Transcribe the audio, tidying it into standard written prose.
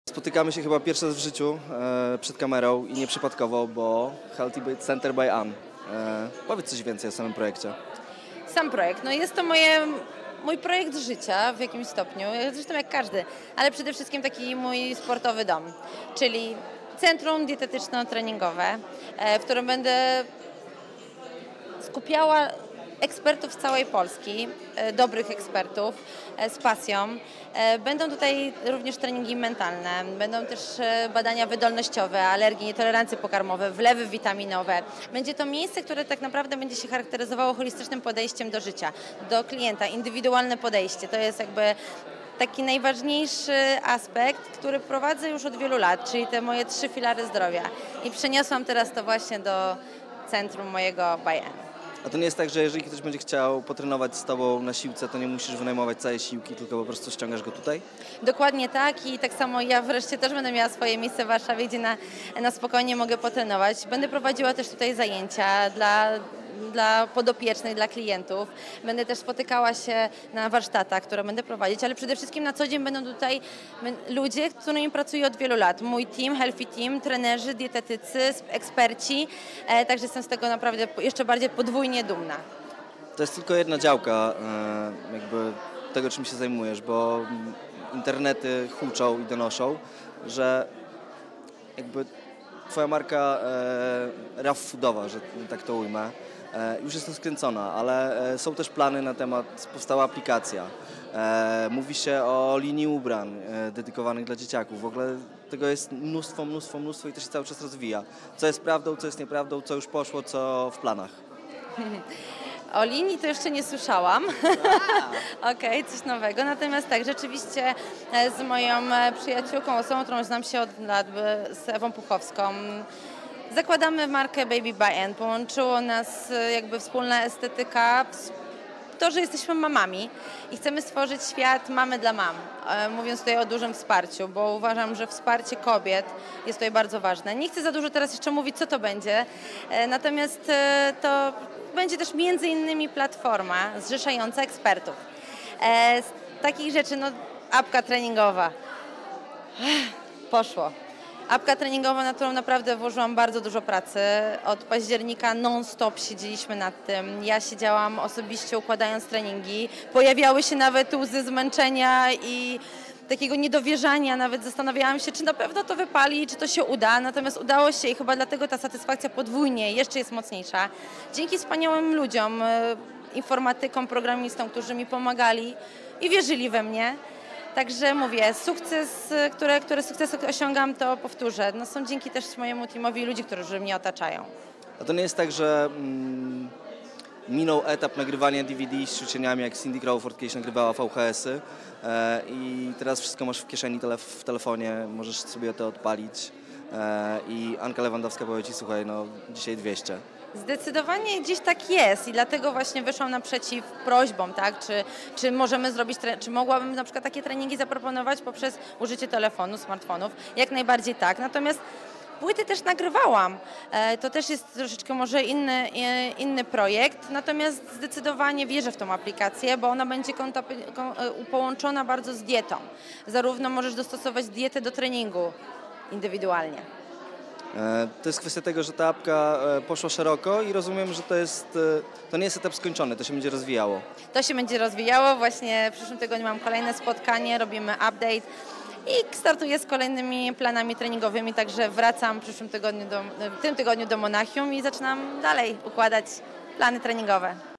Spotykamy się chyba pierwszy raz w życiu przed kamerą i nieprzypadkowo, bo Healthy Center by Ann. Powiedz coś więcej o samym projekcie. Sam projekt, no jest to mój projekt życia w jakimś stopniu, zresztą jak każdy, ale przede wszystkim taki mój sportowy dom, czyli centrum dietetyczno-treningowe, w którym będę skupiała ekspertów z całej Polski, dobrych ekspertów z pasją. Będą tutaj również treningi mentalne, będą też badania wydolnościowe, alergie, nietolerancje pokarmowe, wlewy witaminowe. Będzie to miejsce, które tak naprawdę będzie się charakteryzowało holistycznym podejściem do życia, do klienta, indywidualne podejście. To jest jakby taki najważniejszy aspekt, który prowadzę już od wielu lat, czyli te moje 3 filary zdrowia. I przeniosłam teraz to właśnie do centrum mojego by Ann. A to nie jest tak, że jeżeli ktoś będzie chciał potrenować z Tobą na siłce, to nie musisz wynajmować całej siłki, tylko po prostu ściągasz go tutaj? Dokładnie tak i tak samo ja wreszcie też będę miała swoje miejsce w Warszawie, gdzie na spokojnie mogę potrenować. Będę prowadziła też tutaj zajęcia dla podopiecznych, dla klientów. Będę też spotykała się na warsztatach, które będę prowadzić, ale przede wszystkim na co dzień będą tutaj ludzie, z którymi pracuję od wielu lat. Mój team, Healthy Team, trenerzy, dietetycy, eksperci, także jestem z tego naprawdę jeszcze bardziej podwójnie dumna. To jest tylko jedna działka jakby tego, czym się zajmujesz, bo internety huczą i donoszą, że jakby Twoja marka Raw Foodowa, że tak to ujmę, już jest rozkręcona, ale są też plany na temat, powstała aplikacja. Mówi się o linii ubrań dedykowanych dla dzieciaków. W ogóle tego jest mnóstwo i to się cały czas rozwija. Co jest prawdą, co jest nieprawdą, co już poszło, co w planach. O linii to jeszcze nie słyszałam. Okej, coś nowego. Natomiast tak, rzeczywiście z moją przyjaciółką, osobą, którą znam się od lat, z Ewą Puchowską, zakładamy markę Baby by Ann. Połączyło nas jakby wspólna estetyka, to, że jesteśmy mamami i chcemy stworzyć świat mamy dla mam, mówiąc tutaj o dużym wsparciu, bo uważam, że wsparcie kobiet jest tutaj bardzo ważne. Nie chcę za dużo teraz jeszcze mówić, co to będzie, natomiast to będzie też między innymi platforma zrzeszająca ekspertów. Z takich rzeczy, no apka treningowa, poszło. Apka treningowa, na którą naprawdę włożyłam bardzo dużo pracy. Od października non-stop siedzieliśmy nad tym. Ja siedziałam osobiście układając treningi. Pojawiały się nawet łzy zmęczenia i takiego niedowierzania. Nawet zastanawiałam się, czy na pewno to wypali, czy to się uda. Natomiast udało się i chyba dlatego ta satysfakcja podwójnie jeszcze jest mocniejsza. Dzięki wspaniałym ludziom, informatykom, programistom, którzy mi pomagali i wierzyli we mnie. Także mówię, sukces, które sukcesy osiągam, to powtórzę. No są dzięki też mojemu teamowi ludzi, którzy mnie otaczają. A to nie jest tak, że minął etap nagrywania DVD z ćwiczeniami, jak Cindy Crawford kiedyś nagrywała VHS-y i teraz wszystko masz w kieszeni, w telefonie, możesz sobie to odpalić i Anka Lewandowska powie Ci, słuchaj, no dzisiaj 200. Zdecydowanie gdzieś tak jest i dlatego właśnie wyszłam naprzeciw prośbom, tak? Czy możemy zrobić, czy mogłabym na przykład takie treningi zaproponować poprzez użycie telefonu, smartfonów? Jak najbardziej tak. Natomiast płyty też nagrywałam. To też jest troszeczkę może inny projekt, natomiast zdecydowanie wierzę w tą aplikację, bo ona będzie połączona bardzo z dietą. Zarówno możesz dostosować dietę do treningu indywidualnie. To jest kwestia tego, że ta apka poszła szeroko i rozumiem, że to nie jest etap skończony, to się będzie rozwijało. To się będzie rozwijało, właśnie w przyszłym tygodniu mam kolejne spotkanie, robimy update i startuję z kolejnymi planami treningowymi, także wracam w tym tygodniu do Monachium i zaczynam dalej układać plany treningowe.